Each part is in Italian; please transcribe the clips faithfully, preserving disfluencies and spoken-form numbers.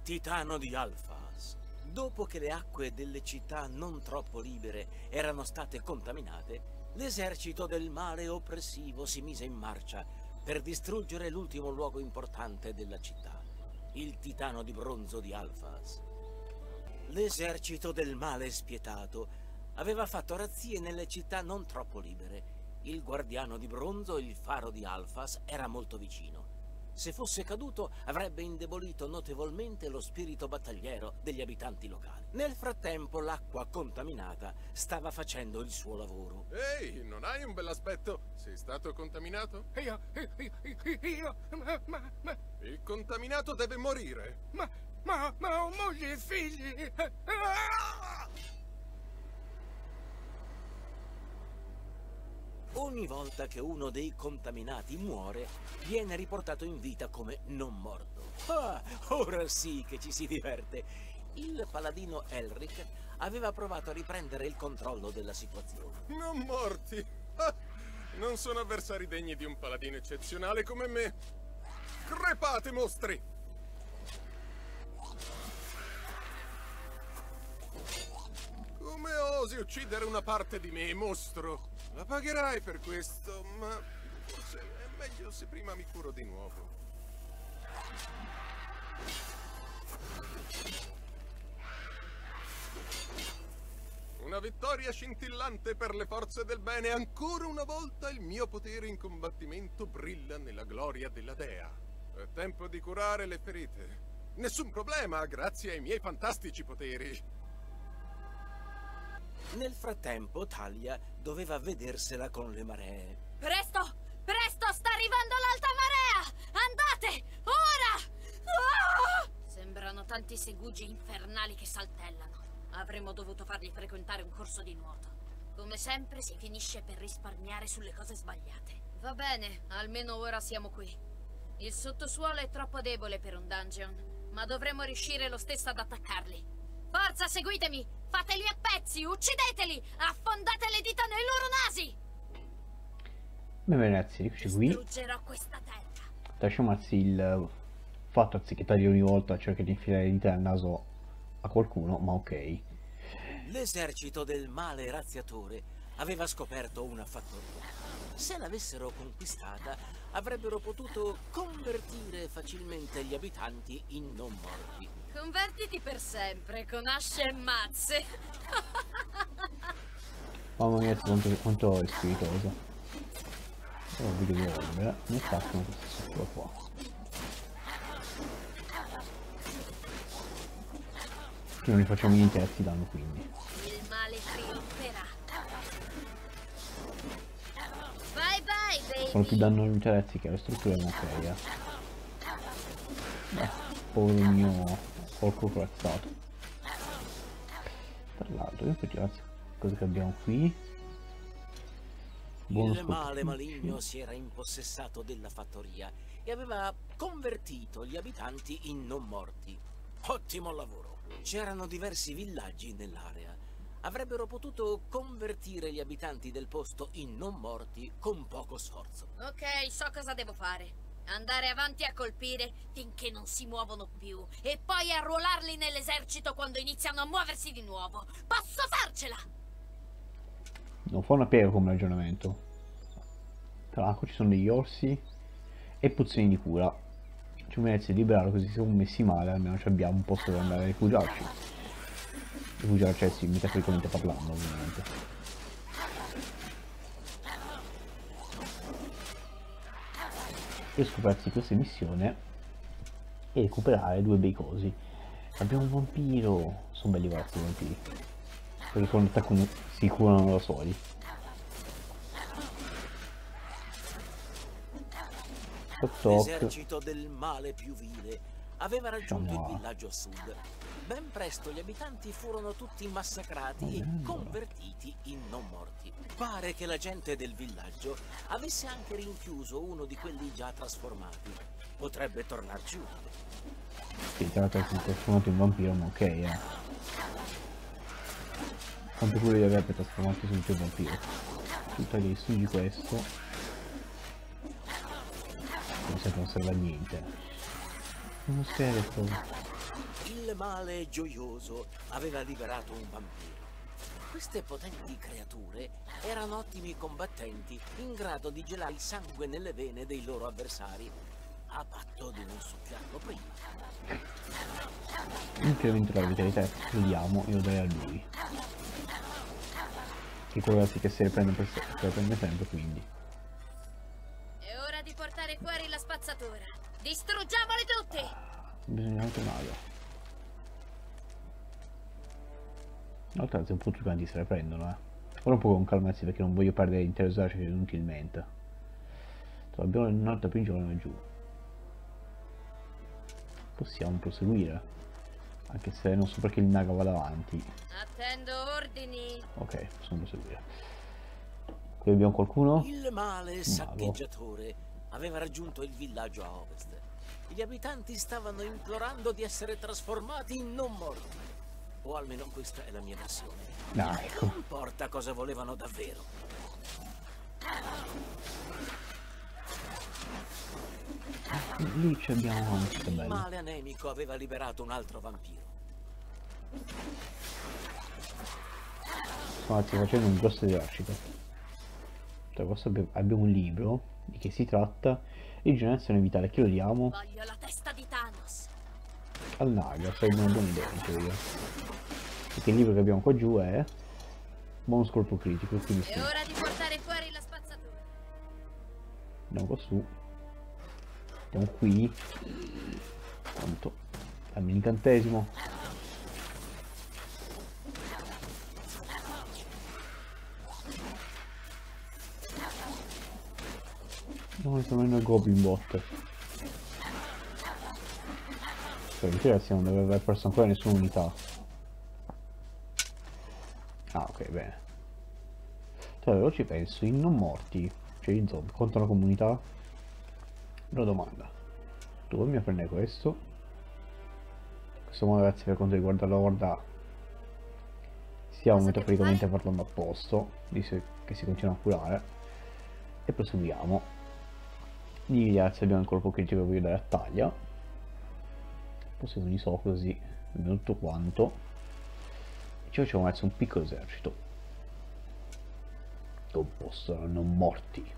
Titano di Alphas. Dopo che le acque delle città non troppo libere erano state contaminate, l'esercito del male oppressivo si mise in marcia per distruggere l'ultimo luogo importante della città, il Titano di bronzo di Alphas. L'esercito del male spietato aveva fatto razzie nelle città non troppo libere. Il guardiano di bronzo, il faro di Alphas, era molto vicino. Se fosse caduto, avrebbe indebolito notevolmente lo spirito battagliero degli abitanti locali. Nel frattempo, l'acqua contaminata stava facendo il suo lavoro. Ehi, non hai un bell'aspetto? Sei stato contaminato? Io, io, io, io, ma, ma, ma... Il contaminato deve morire. Ma, ma, ma ho moglie e figli. Ah! Ogni volta che uno dei contaminati muore, viene riportato in vita come non morto. Ah, ora sì che ci si diverte. Il paladino Elric aveva provato a riprendere il controllo della situazione. Non morti! Ah, non sono avversari degni di un paladino eccezionale come me. Crepate, mostri! Come osi uccidere una parte di me, mostro? La pagherai per questo, ma forse è meglio se prima mi curo di nuovo. Una vittoria scintillante per le forze del bene. Ancora una volta il mio potere in combattimento brilla nella gloria della dea. È tempo di curare le ferite. Nessun problema, grazie ai miei fantastici poteri. Nel frattempo, Talia doveva vedersela con le maree. Presto! Presto! Sta arrivando l'alta marea! Andate! Ora! Ah! Sembrano tanti segugi infernali che saltellano. Avremmo dovuto fargli frequentare un corso di nuoto. Come sempre si finisce per risparmiare sulle cose sbagliate. Va bene, almeno ora siamo qui. Il sottosuolo è troppo debole per un dungeon, ma dovremmo riuscire lo stesso ad attaccarli. Forza, seguitemi! Fateli a pezzi, uccideteli! Affondate le dita nei loro nasi! Bene ragazzi, eccoci qui. Distruggerò questa terra. Lasciamo il fatto anziché tagliare ogni volta cerca di infilare le dita nel naso a qualcuno, ma ok. L'esercito del male razziatore aveva scoperto una fattoria. Se l'avessero conquistata, avrebbero potuto convertire facilmente gli abitanti in non morti. Convertiti per sempre, con asce e mazze. Mamma mia, quanto, quanto è spiritoso. Oh, video di roba, nel fatto questa struttura qua. Che non li facciamo niente e ti danno quindi. Il male trionferà. Bye bye, baby. Fanno più danno agli interessi che alle strutture, ma ok, eh. Beh, povero mio porco corazzato. Tra l'altro, io poi ragazzi, cosa che abbiamo qui? Buono Il male maligno si era impossessato della fattoria e aveva convertito gli abitanti in non morti. Ottimo lavoro! C'erano diversi villaggi nell'area. Avrebbero potuto convertire gli abitanti del posto in non morti con poco sforzo. Ok, so cosa devo fare. Andare avanti a colpire finché non si muovono più e poi arruolarli nell'esercito quando iniziano a muoversi di nuovo. Posso farcela! Non fa una piega come ragionamento. Tra l'altro ci sono degli orsi e pozioni di cura. Ci merece di liberarlo, così siamo messi male, almeno abbiamo un posto dove andare a rifugiarci. Rifugiarci, eh sì, metaforicamente parlando ovviamente. E scopersi questa missione e recuperare due bei cosi. Abbiamo un vampiro, sono belli vostri i vampiri, perché con l'attacco si curano da soli. L'esercito del male più vile aveva raggiunto il villaggio a sud. Ben presto gli abitanti furono tutti massacrati e convertiti in non morti. Pare che la gente del villaggio avesse anche rinchiuso uno di quelli già trasformati. Potrebbe tornarci utile. Sì, tra l'altro si è trasformato in vampiro, ma ok, eh. Quanto pure di avrebbe trasformato sempre in vampiro. Tu tagli, distruggi questo. Mi sa che non serve a niente. Uno scheletro. Il male gioioso aveva liberato un vampiro. Queste potenti creature erano ottimi combattenti, in grado di gelare il sangue nelle vene dei loro avversari, a patto di non succhiarlo prima. Incremento la vitalità, vediamo, io darei a lui. Che quello sì che se le prende, per se le prende sempre, quindi. È ora di portare fuori la spazzatura. Distruggiamoli tutti! Bisogna anche un'aria. Inoltre un po' tutti quanti se le prendono, eh. Ora un po' con calmarsi perché non voglio perdere l'intero esercito inutilmente. Abbiamo il nord principale giù. Possiamo proseguire. Anche se non so perché il Naga va davanti. Attendo ordini. Ok, possiamo proseguire. Qui abbiamo qualcuno? Il male saccheggiatore aveva raggiunto il villaggio a ovest. Gli abitanti stavano implorando di essere trasformati in non morti. O almeno questa è la mia versione. Ah, ecco. Non importa cosa volevano davvero. Lì ci abbiamo anche che Il bello. male anemico aveva liberato un altro vampiro. Stiamo facendo un grosso esercito. Tra questo abbiamo un libro di che si tratta. Rigenerazione vitale, che lo diamo? Voglio la testa di Thanos. Al Naga, sarebbe una buona idea, dicevo io. Perché il libro che abbiamo qua giù è bonus colpo critico, quindi sì. È ora di portare fuori la spazzatura. Andiamo qua su. Andiamo qui. Quanto? Dammi l'incantesimo. No, sono in Goblin Bot. Cioè, in teoria non deve aver perso ancora nessuna unità. Ah, ok, bene. Cioè, allora ci penso, i non morti, cioè i zombie, contro la comunità? Una domanda. Dove mi prende questo? In questo modo, ragazzi, per quanto riguarda la horda, stiamo metaforicamente parlando a posto, visto che si continua a curare. E proseguiamo. Di ragazzi abbiamo il colpo critico che voglio dare a taglia. Possiamo di so così, abbiamo tutto quanto. E ci facciamo messo un piccolo esercito composto da non morti.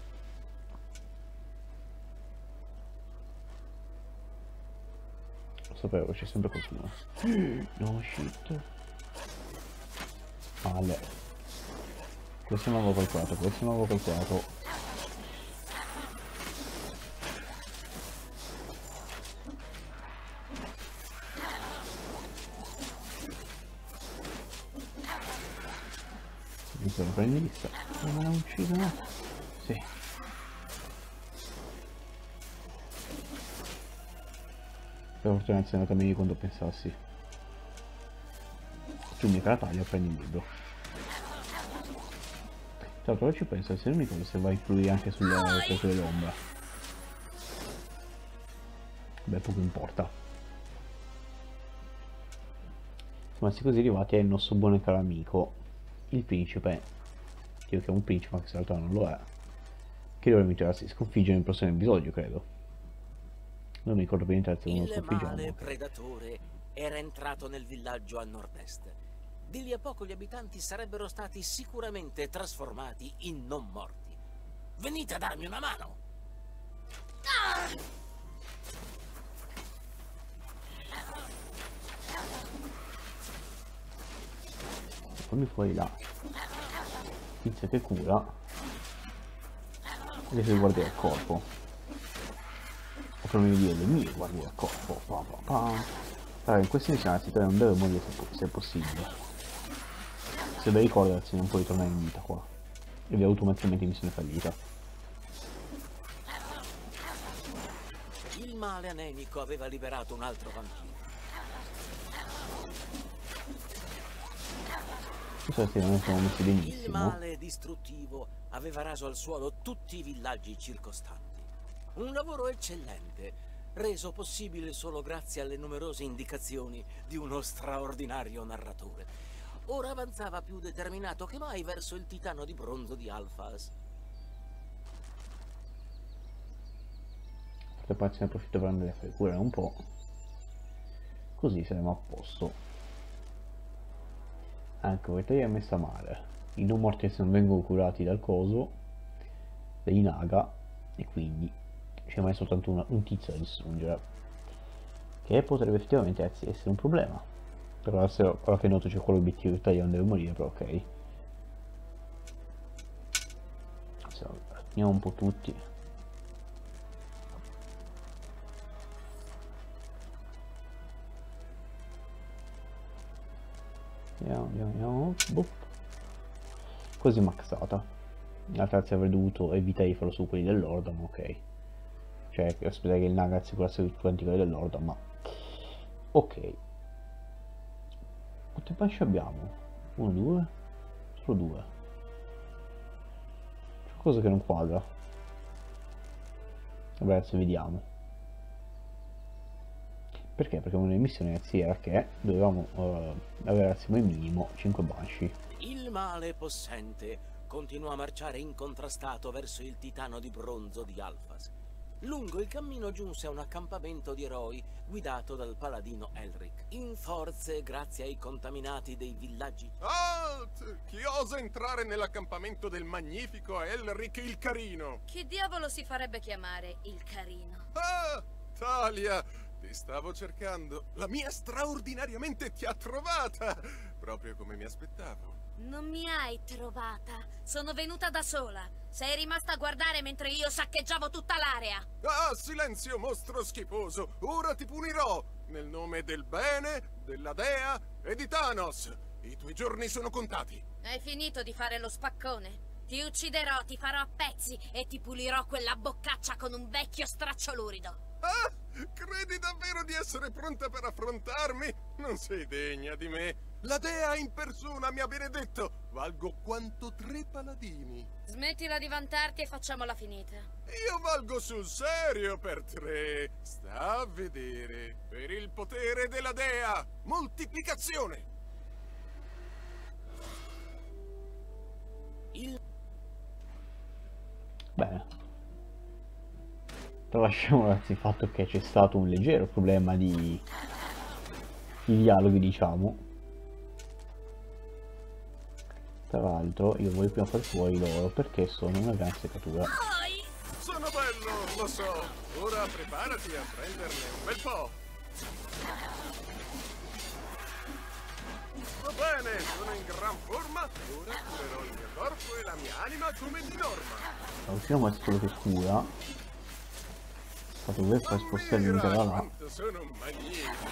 Lo sapevo, c'è sempre qualcuno. No shit. Male. Questo non l'avevo calcolato, questo non l'avevo calcolato. Mi sono prendi vista. Non me l'ha ucciso, no? Sì. Per fortuna è andata meglio di quando pensassi. Tu mi taglia, prendi il libro. Tra l'altro ci penso, se non mi ricordo se va a influire anche sulle cose dell'ombra. Beh, poco importa. Ma si così arrivati al nostro buon e caro amico, il principe. Io che è un principe, anche se in realtà non lo è. Che dovrebbe trovarsi a sconfiggere nel prossimo episodio, credo. Non mi ricordo bene il terzo, non lo Il sconfiggiamo. male predatore era entrato nel villaggio a nord-est. Di lì a poco gli abitanti sarebbero stati sicuramente trasformati in non morti. Venite a darmi una mano! Ah! Fammi fuori là. Tizia che cura. E se guardi il corpo. O come dire le mie guardi il corpo. Pa, pa, pa. Allora, in queste missioni la non deve morire se, se è possibile. Se vi ricordarsi non puoi tornare in vita qua. E vi automaticamente missione fallita. Il male anemico aveva liberato un altro vampiro. Questa non siamo messi Il benissimo. male distruttivo aveva raso al suolo tutti i villaggi circostanti. Un lavoro eccellente, reso possibile solo grazie alle numerose indicazioni di uno straordinario narratore. Ora avanzava più determinato che mai verso il titano di bronzo di Alphas. Forse poi se ne approfitto per andare a fare cura un po'. Così saremo a posto. Anche perché è messa male. I non morti non vengono curati dal coso, dai Naga, e quindi c'è mai soltanto una, un tizio da distruggere, che potrebbe effettivamente essere un problema. Però adesso, ora che noto c'è quell'obiettivo che Tagliano deve morire, però ok. Andiamo un po' tutti. Andiamo, andiamo, andiamo. Boop. Così maxata. La terza avrei dovuto evitare di farlo su quelli dell'Orda, ma ok. Cioè, aspettare che il Naga assicurasse tutti quanti quelli dell'Orda, ma... ok. Quante pasce abbiamo? Uno, due? Solo due. C'è qualcosa che non quadra. Vabbè, adesso vediamo. Perché? Perché una delle missioni ragazzi era che dovevamo uh, avere assieme al minimo cinque Banshee. Il male possente continuò a marciare incontrastato verso il titano di bronzo di Alphas. Lungo il cammino giunse a un accampamento di eroi guidato dal paladino Elric, in forze grazie ai contaminati dei villaggi. Alt! Chi osa entrare nell'accampamento del magnifico Elric il Carino? Chi diavolo si farebbe chiamare il Carino? Ah! Talia! Ti stavo cercando. La mia straordinariamente ti ha trovata! Proprio come mi aspettavo. Non mi hai trovata. Sono venuta da sola. Sei rimasta a guardare mentre io saccheggiavo tutta l'area. Ah, silenzio, mostro schifoso! Ora ti punirò! Nel nome del bene, della dea e di Thanos! I tuoi giorni sono contati! Hai finito di fare lo spaccone? Ti ucciderò, ti farò a pezzi e ti pulirò quella boccaccia con un vecchio straccio lurido. Ah! Credi davvero di essere pronta per affrontarmi? Non sei degna di me. La dea in persona mi ha benedetto. Valgo quanto tre paladini. Smettila di vantarti e facciamola finita. Io valgo sul serio per tre. Sta a vedere. Per il potere della dea. Moltiplicazione. Il... Bene. Tralasciamo ragazzi il fatto che c'è stato un leggero problema di, di dialoghi, diciamo. Tra l'altro io voglio prima far fuori loro perché sono una gran seccatura. Sono bello, lo so. Ora preparati a prenderne un bel po'. Va bene, sono in gran forma. Ora curerò il mio corpo e la mia anima come di norma. L'ultimo è quello che cura. Fatto dover far spostare l'intera là. Sono magnifico.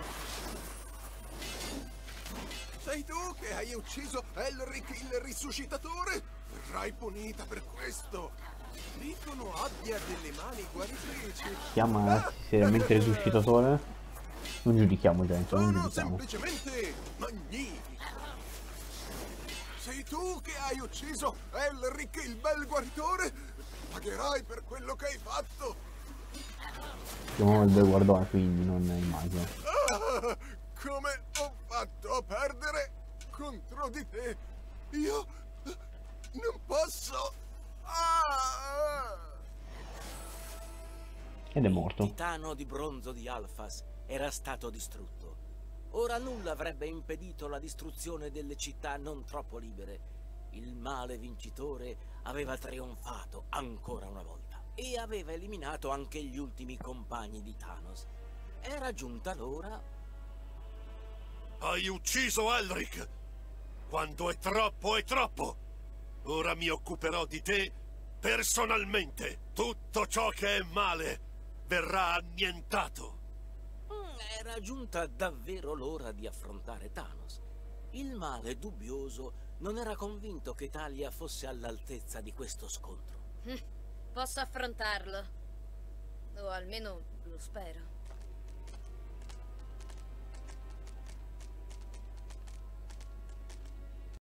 Sei tu che hai ucciso Elric il risuscitatore? Verrai punita per questo. Dicono abbia delle mani guaritrici. Chiama ah, seriamente il risuscitatore? Non giudichiamo gente, non sono giudichiamo. Semplicemente magnifico. Sei tu che hai ucciso Elric il bel guaritore? Pagherai per quello che hai fatto. Chiamiamo il bel guardone, quindi non immagino. Ah, come ho fatto a perdere contro di te? Io non posso. Ah! Ed è morto. Il titano di bronzo di Alphas era stato distrutto. Ora nulla avrebbe impedito la distruzione delle città non troppo libere. Il male vincitore aveva trionfato ancora una volta e aveva eliminato anche gli ultimi compagni di Thanos. Era giunta l'ora... Hai ucciso Elric! Quando è troppo, è troppo! Ora mi occuperò di te personalmente! Tutto ciò che è male verrà annientato! Era giunta davvero l'ora di affrontare Thanos. Il male dubbioso non era convinto che Talia fosse all'altezza di questo scontro. Posso affrontarlo. O almeno lo spero.